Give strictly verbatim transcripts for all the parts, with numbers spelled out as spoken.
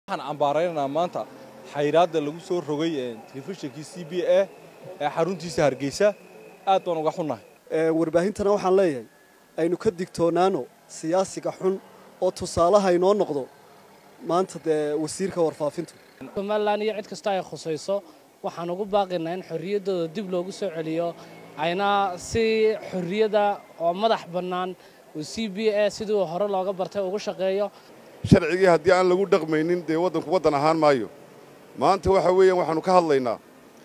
waxaan cambaaraynaa maanta xayiraadda lagu soo rogay telefishinkii C B A ee xaruntiisa Hargeysa aad baan uga xunnahay ee warbaahintana waxaan leeyahay aynu ka digtoonaano siyaasiga xun oo tusaalaha inoo noqdo maanta de wasiirka warfaafintu Somaliland iyo cid kasta ay khusayso waxaan ugu baaqaynaa in xorriyadooda dib loogu soo celiyo ayna si xorriyada oo madax bannaan oo C B A sidoo hore looga bartay ugu shaqeeyo sharcigii haddii aan lagu dhaqmaynin dee waddanku waddan ahaan maayo maanta waxa weeyaan waxaanu ka hadlaynaa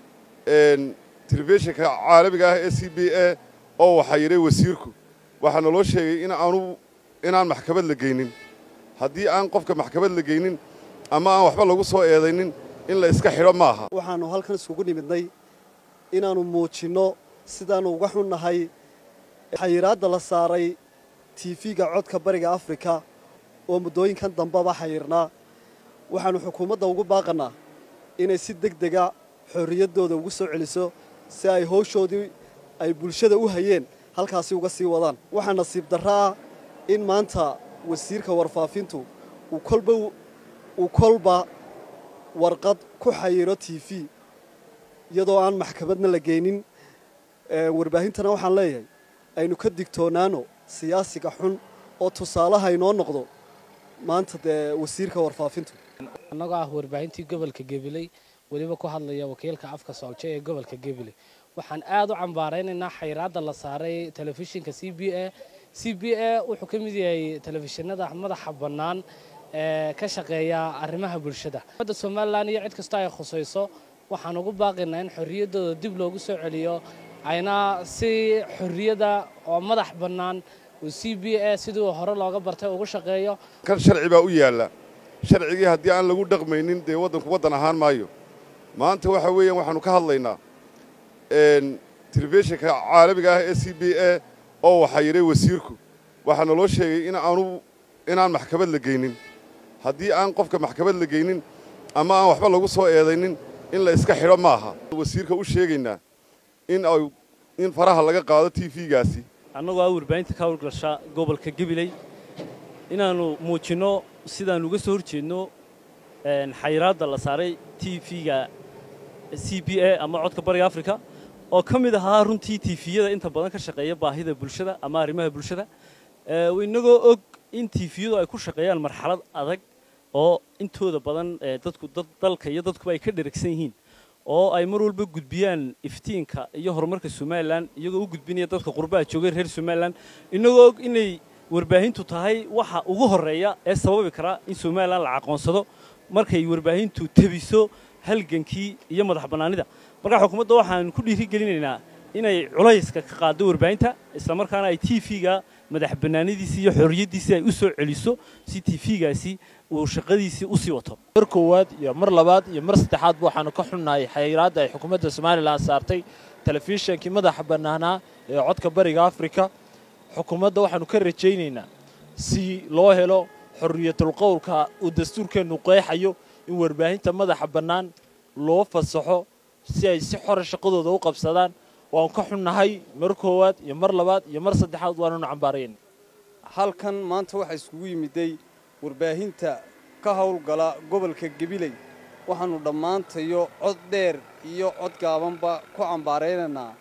een telefishinka caalamiga ah ee C B A oo waxa yiri wasiirku waxa naloo sheegay in aanu inaan maxkamad la geynin haddii aan qofka maxkamad la geynin ama aan waxba lagu soo eedaynin in la iska xiro maaha waxaanu halkan isugu nimidnay inaanu muujino sidaanu uga xunnahay xayiraadda la saaray T V-ga codka bariga Afrika oo muddooyinkan dambaba xayirnaa waxaanu xukuumadda ugu baaqanaa inay si degdeg ah xorriyadooda ugu soo celiso si ay hawshoodii ay bulshada u hayeen halkaasi uga sii wadaan waxa nasiib darraa in maanta wasiirka warfaafintu uu kolba uu kolba warqad ku xayiro T V iyadoo aan maxkamadna la geynin warbaahintana waxaan leeyahay aynu ka digtoonaano siyaasiga xun oo tusaalaha inoo noqdo maanta de wasiirka warfaafintu annaga ah warbaahintii gobolka Gabiley waliba ku hadlaya wakiilka afka Soolje ee gobolka Gabiley waxaan aad u cambaaraynaynaa xayiraadda la saaray telefishinka C B A C B A wuxuu ka mid yahay telefishinada madaxa bannaan ee ka shaqeeya arrimaha bulshada wadda Somaliland iyo cid kasta ay khusayso waxaan ugu baaqaynaa in xorriyadooda dib loogu soo celiyo ayna si xorriyada oo madax bannaan oo C B A sidoo hore looga bartay ugu shaqeeyo kan sharci baa u yaala sharcigii haddii aan lagu dhaqmaynin dee waddanku waddan ahaan maayo maanta waxa weeyaan waxaanu ka hadlaynaa een telefishinka caalamiga ah ee C B A oo waxa yiri wasiirku waxa naloo sheegay in aanu inaan maxkamad la geynin haddii aan qofka maxkamad la geynin ama aan waxba lagu soo eedaynin in la iska xiro maaha wasiirka u sheegaynaa in ay in faraha laga qaado T V-gaasi annagoo ah warbaahinta ka howlgasha gobolka Gabiley inaanu muujino sidaan uga soo horjeedno een xayiraadda la saaray T V-ga C B A ama codka bariga Afrika oo ka mid ahaa runtii T V-yada inta badan ka shaqeeya baahida bulshada ama arrimaha bulshada ee inagoo og in T V-yadu ay ku shaqeeyaan marxalad adag oo intooda badan dadku dalka iyo dadku ay ka dheregsan yihiin oo ay mar walba gudbiyaan iftiinka iyo horumarka Somaliland iyagoo u gudbinaya dadka qurbaha joogay reer Somaliland inagoo og inay warbaahintu tahay waxa ugu horeeya ee sababi kara in Somaliland la aqoonsado markay warbaahintu tabiso halgankii iyo madax bannaanida marka xukuumadda waxaan ku dhiirigelinaynaa inay culayska ka qaado warbaahinta isla markaana ay T V-ga madax bannaanidiisa iyo xorriyadiisa ay u soo celiso si T V-gaasi uu shaqadiisa u sii wato mar koowaad iyo mar labaad iyo mar saddexaad waxaanu ka xunnahay xayiraadda ay xukuumadda Somaliland saartay telefishinkii madaxa bannaanaa ee codka bariga Afrika xukuumadda waxaanu ka rajaynaynaa si loo helo xorriyatul qowlka uu dastuurkeenu qeexayo in warbaahinta madaxa bannaan loo fasaxo si ay si xor shaqadooda u qabsadaan waan ka xunnahay mar koowaad iyo mar labaad iyo mar saddexaad waanu cambaarayn halkan maanta waxa iskugu yimiday warbaahinta ka howlgala gobolka Gabiley waxaanu dhammaantayo cod dheer iyo cod gaabanba ku cambaaraynaa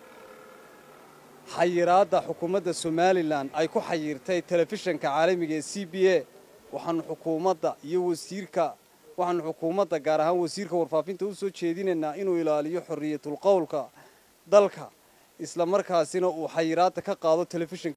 xayiraadda xukuumadda Somaliland ay ku xayirtay telefishinka caalamiga ee C B A waxaanu xukuumadda iyo wasiirka waxaanu xukuumadda gaar ahaan wasiirka warfaafinta u soo jeedinaynaa inuu ilaaliyo xorriyatul qowlka dalka isla markaasina uu xayiraadda ka qaado telefishinka